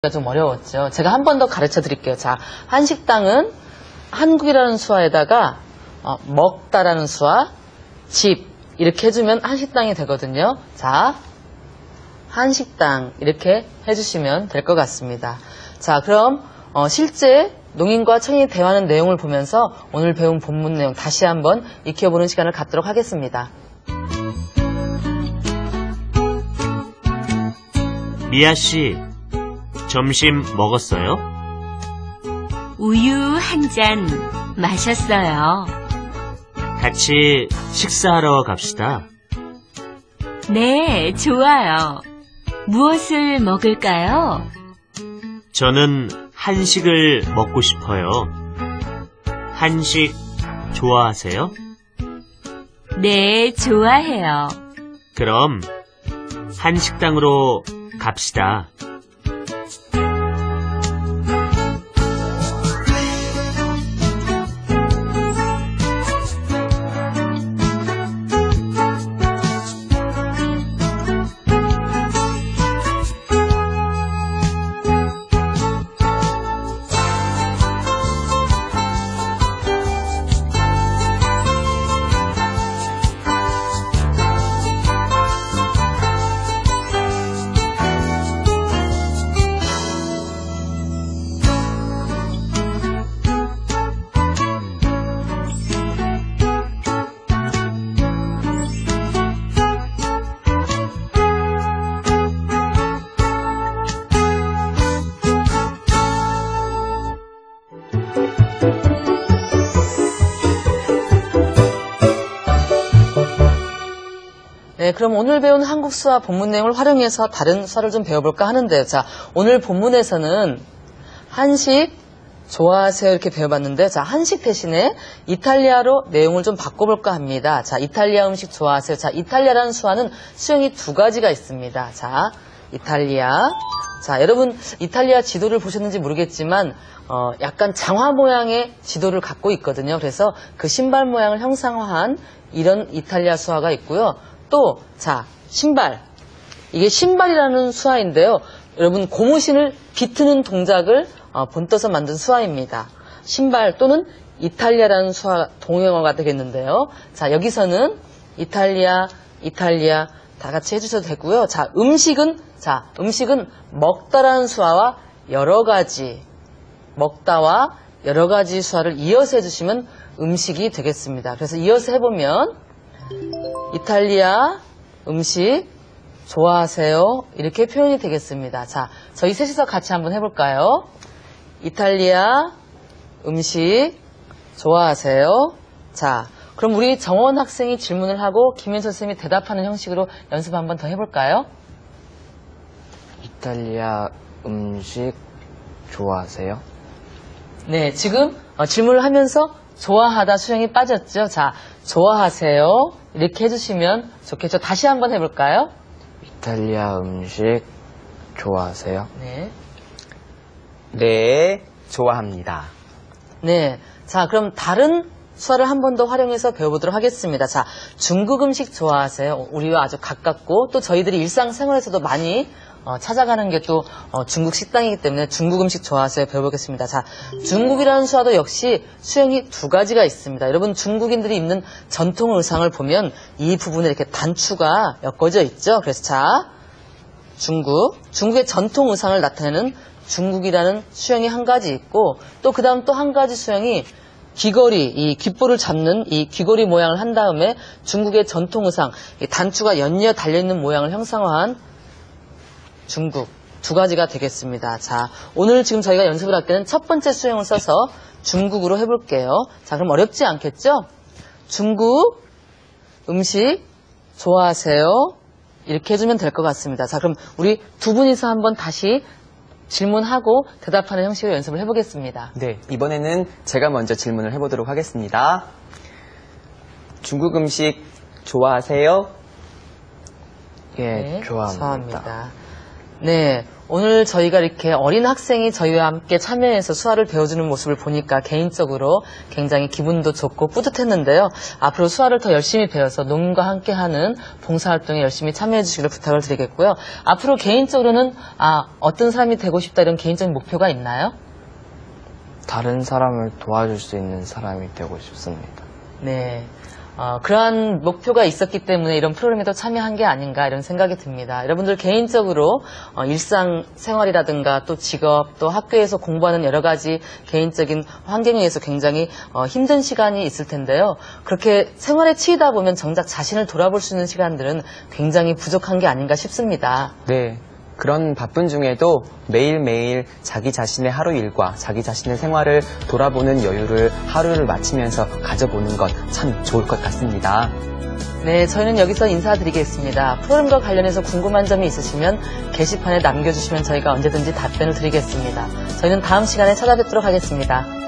좀 어려웠죠. 제가 한 번 더 가르쳐 드릴게요. 자, 한식당은 한국이라는 수화에다가 먹다라는 수화, 집 이렇게 해주면 한식당이 되거든요. 자, 한식당 이렇게 해주시면 될 것 같습니다. 자, 그럼 실제 농인과 청인이 대화하는 내용을 보면서 오늘 배운 본문 내용 다시 한번 익혀보는 시간을 갖도록 하겠습니다. 미아 씨, 점심 먹었어요? 우유 한 잔 마셨어요. 같이 식사하러 갑시다. 네, 좋아요. 무엇을 먹을까요? 저는 한식을 먹고 싶어요. 한식 좋아하세요? 네, 좋아해요. 그럼 한식당으로 갑시다. 네, 그럼 오늘 배운 한국 수화 본문 내용을 활용해서 다른 수화를 좀 배워볼까 하는데요. 자, 오늘 본문에서는 한식 좋아하세요 이렇게 배워봤는데, 자, 한식 대신에 이탈리아로 내용을 좀 바꿔볼까 합니다. 자, 이탈리아 음식 좋아하세요. 자, 이탈리아라는 수화는 수형이 두 가지가 있습니다. 자, 이탈리아. 자, 여러분 이탈리아 지도를 보셨는지 모르겠지만 약간 장화 모양의 지도를 갖고 있거든요. 그래서 그 신발 모양을 형상화한 이런 이탈리아 수화가 있고요. 또, 자, 신발. 이게 신발이라는 수화인데요. 여러분, 고무신을 비트는 동작을 본떠서 만든 수화입니다. 신발 또는 이탈리아라는 수화 동형어가 되겠는데요. 자, 여기서는 이탈리아 다 같이 해주셔도 되고요. 자, 음식은 먹다라는 수화와 여러 가지, 먹다와 여러 가지 수화를 이어서 해주시면 음식이 되겠습니다. 그래서 이어서 해보면, 이탈리아 음식 좋아하세요? 이렇게 표현이 되겠습니다. 자, 저희 셋이서 같이 한번 해볼까요? 이탈리아 음식 좋아하세요? 자, 그럼 우리 정원 학생이 질문을 하고 김현철 선생님이 대답하는 형식으로 연습 한번 더 해볼까요? 이탈리아 음식 좋아하세요? 네, 지금 질문을 하면서 좋아하다 수형이 빠졌죠? 자, 좋아하세요? 이렇게 해주시면 좋겠죠? 다시 한번 해볼까요? 이탈리아 음식 좋아하세요? 네. 네, 좋아합니다. 네. 자, 그럼 다른 수화를 한 번 더 활용해서 배워보도록 하겠습니다. 자, 중국 음식 좋아하세요? 우리와 아주 가깝고 또 저희들이 일상생활에서도 많이 찾아가는 게 또 중국 식당이기 때문에 중국 음식 좋아하세요? 배워보겠습니다. 자, 중국이라는 수화도 역시 수형이 두 가지가 있습니다. 여러분, 중국인들이 입는 전통 의상을 보면 이 부분에 이렇게 단추가 엮어져 있죠. 그래서 자, 중국의 전통 의상을 나타내는 중국이라는 수형이 한 가지 있고, 또 그 다음 또 한 가지 수형이 귀걸이, 이 귓볼을 잡는 이 귀걸이 모양을 한 다음에 중국의 전통 의상, 단추가 연이어 달려있는 모양을 형상화한 중국 두 가지가 되겠습니다. 자, 오늘 지금 저희가 연습을 할 때는 첫 번째 수형을 써서 중국으로 해볼게요. 자, 그럼 어렵지 않겠죠? 중국 음식 좋아하세요? 이렇게 해주면 될 것 같습니다. 자, 그럼 우리 두 분이서 한번 다시 질문하고 대답하는 형식으로 연습을 해보겠습니다. 네, 이번에는 제가 먼저 질문을 해보도록 하겠습니다. 중국 음식 좋아하세요? 예, 네, 좋아합니다. 좋아합니다. 네, 오늘 저희가 이렇게 어린 학생이 저희와 함께 참여해서 수화를 배워주는 모습을 보니까 개인적으로 굉장히 기분도 좋고 뿌듯했는데요. 앞으로 수화를 더 열심히 배워서 농민과 함께하는 봉사활동에 열심히 참여해 주시기를 부탁을 드리겠고요. 앞으로 개인적으로는 어떤 사람이 되고 싶다 이런 개인적인 목표가 있나요? 다른 사람을 도와줄 수 있는 사람이 되고 싶습니다. 네. 그러한 목표가 있었기 때문에 이런 프로그램에도 참여한 게 아닌가 이런 생각이 듭니다. 여러분들 개인적으로 일상생활이라든가 또 직업 또 학교에서 공부하는 여러 가지 개인적인 환경에 의해서 굉장히 힘든 시간이 있을 텐데요. 그렇게 생활에 치이다 보면 정작 자신을 돌아볼 수 있는 시간들은 굉장히 부족한 게 아닌가 싶습니다. 네. 그런 바쁜 중에도 매일매일 자기 자신의 하루 일과 자기 자신의 생활을 돌아보는 여유를 하루를 마치면서 가져보는 것 참 좋을 것 같습니다. 네, 저희는 여기서 인사드리겠습니다. 프로그램과 관련해서 궁금한 점이 있으시면 게시판에 남겨주시면 저희가 언제든지 답변을 드리겠습니다. 저희는 다음 시간에 찾아뵙도록 하겠습니다.